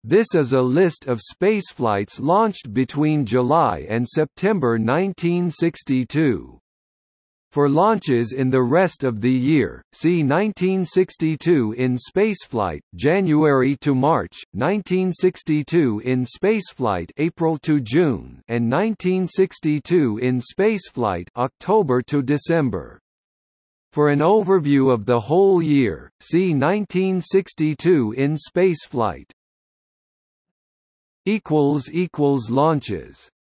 This is a list of spaceflights launched between July and September 1962. For launches in the rest of the year, see 1962 in spaceflight January to March, 1962 in spaceflight April to June, and 1962 in spaceflight October to December. For an overview of the whole year, see 1962 in spaceflight. Launches